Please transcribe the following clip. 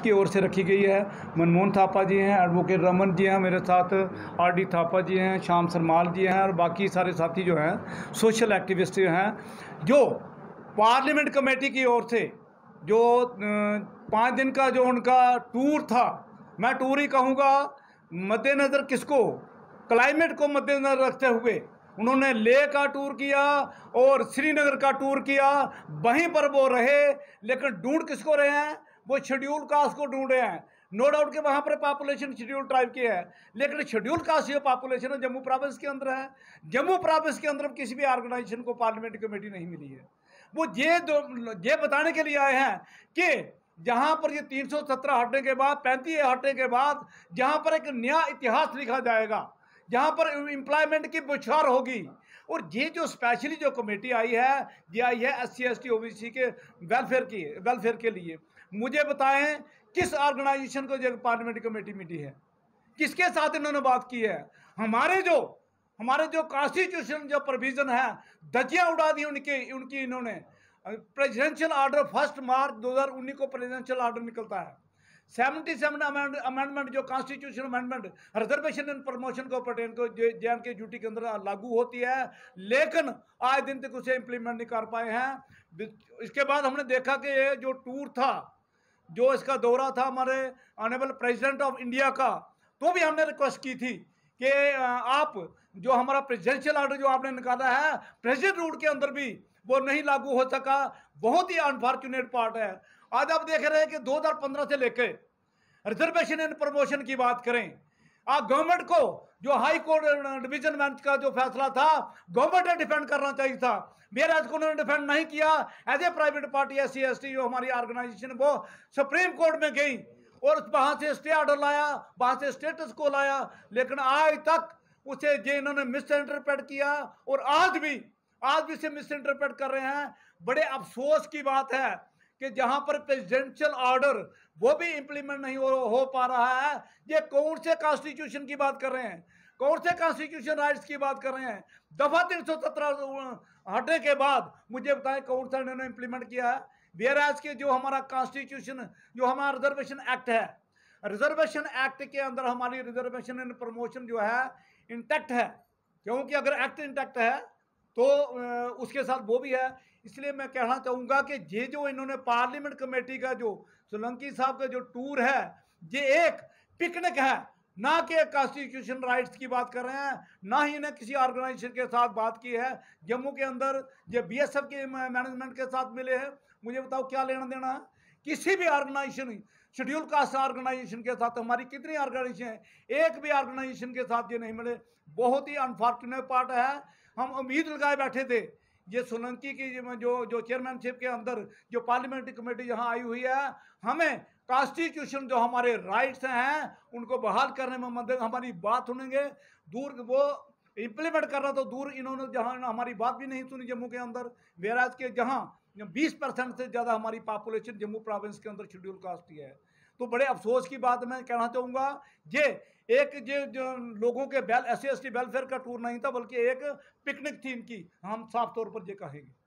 की ओर से रखी गई है। मनमोहन थापा जी हैं, एडवोकेट रमन जी हैं, मेरे साथ आर.डी. थापा जी हैं, श्याम सरमाल जी हैं और बाकी सारे साथी जो हैं सोशल एक्टिविस्ट हैं, जो पार्लियामेंट कमेटी की ओर से जो 5 दिन का जो उनका टूर था, मैं टूर ही कहूँगा, मद्देनज़र किसको, क्लाइमेट को मद्देनज़र रखते हुए उन्होंने लेह का टूर किया और श्रीनगर का टूर किया। वहीं पर वो रहे, लेकिन ढूंढ किसको रहे हैं, वो शेड्यूल कास्ट को ढूंढ रहे हैं। नो डाउट कि वहाँ पर पॉपुलेशन शेड्यूल ट्राइब की है, लेकिन शेड्यूल कास्ट जो पॉपुलेशन जम्मू प्रोविंस के अंदर है। जम्मू प्रोविंस के अंदर किसी भी ऑर्गेनाइजेशन को पार्लियामेंट कमेटी नहीं मिली है। वो ये बताने के लिए आए हैं कि जहां पर ये 317 हटने के बाद, 35 हटने के बाद, जहां पर एक नया इतिहास लिखा जाएगा, जहां पर एम्प्लॉयमेंट की बुछार होगी। और ये जो स्पेशली जो कमेटी आई है, ये आई है SC ST OBC के वेलफेयर के लिए। मुझे बताएं किस ऑर्गेनाइजेशन को जो पार्लियामेंट कमेटी मिली है, किसके साथ इन्होंने बात की है? हमारे जो कॉन्स्टिट्यूशन जो प्रोविजन है, धज्जियां उड़ा दी उनकी इन्होंने। प्रेसिडेंशियल ऑर्डर 1 मार्च 2019 को प्रेसिडेंशियल ऑर्डर निकलता है। 77 अमेंडमेंट जो constitution amendment reservation and promotion को पर्टेन को JNK ड्यूटी के अंदर लागू होती है, लेकिन आज दिन तक उसे इम्प्लीमेंट नहीं कर पाए हैं। इसके बाद हमने देखा कि ये जो टूर था, जो इसका दौरा था हमारे ऑनरेबल प्रेसिडेंट ऑफ इंडिया का, तो भी हमने रिक्वेस्ट की थी कि आप जो हमारा प्रेसिडेंशियल ऑर्डर जो आपने निकाला है, प्रेसिडेंट रूट के अंदर भी वो नहीं लागू हो सका। बहुत ही अनफॉर्चुनेट पार्ट है। आज आप देख रहे हैं कि 2015 से लेकर रिजर्वेशन एंड प्रमोशन की बात करें, आप गवर्नमेंट को जो हाई कोर्ट डिवीजन बेंच का जो फैसला था, गवर्नमेंट ने डिफेंड करना चाहिए था। मेरा उन्होंने डिफेंड नहीं किया। As a private party SC ST जो हमारी ऑर्गेनाइजेशन, वो सुप्रीम कोर्ट में गई और वहां से स्टे ऑर्डर लाया, वहां से स्टेटस को लाया, लेकिन आज तक उसे इन्होंने मिस इंटरप्रेट किया और आज भी इसे मिस इंटरप्रेट कर रहे हैं। बड़े अफसोस की बात है कि जहां पर प्रेसिडेंशियल ऑर्डर वो भी इंप्लीमेंट नहीं हो पा रहा है। ये कौन से कॉन्स्टिट्यूशन की बात कर रहे हैं, कौन से कॉन्स्टिट्यूशन राइट्स की बात कर रहे हैं? दफा 317 हटने के बाद मुझे बताएं कौन सा इन्होंने इंप्लीमेंट किया है? वेयरएज के जो हमारा कॉन्स्टिट्यूशन, जो हमारा रिजर्वेशन एक्ट है, रिजर्वेशन एक्ट के अंदर हमारी रिजर्वेशन एंड प्रमोशन जो है इंटैक्ट है, क्योंकि अगर एक्ट इंटैक्ट है तो उसके साथ वो भी है। इसलिए मैं कहना चाहूँगा कि ये जो इन्होंने पार्लियामेंट कमेटी का जो सोलंकी साहब का जो टूर है, ये एक पिकनिक है, ना कि कॉन्स्टिट्यूशन राइट्स की बात कर रहे हैं, ना ही इन्हें किसी ऑर्गेनाइजेशन के साथ बात की है। जम्मू के अंदर ये BSF के मैनेजमेंट के साथ मिले हैं। मुझे बताओ क्या लेना देना है किसी भी ऑर्गेनाइजेशन, शेड्यूल कास्ट ऑर्गेनाइजेशन के साथ? हमारी कितनी ऑर्गेनाइजेशन है, एक भी ऑर्गेनाइजेशन के साथ ये नहीं मिले। बहुत ही अनफॉर्चुनेट पार्ट है। हम उम्मीद लगाए बैठे थे ये सोलंकी की जो चेयरमैनशिप के अंदर जो पार्लियामेंट्री कमेटी यहाँ आई हुई है, हमें कॉन्स्टिट्यूशन जो हमारे राइट्स हैं उनको बहाल करने में मदद, हमारी बात सुनेंगे। दूर वो इम्प्लीमेंट करना तो दूर, इन्होंने जहाँ हमारी बात भी नहीं सुनी जम्मू के अंदर। वेराज के जहाँ 20% से ज़्यादा हमारी पॉपुलेशन जम्मू प्रोविंस के अंदर शेड्यूल कास्ट की है। तो बड़े अफसोस की बात मैं कहना चाहूँगा, ये जो लोगों के SC ST वेलफेयर का टूर नहीं था, बल्कि एक पिकनिक थी इनकी, हम साफ तौर पर ये कहेंगे।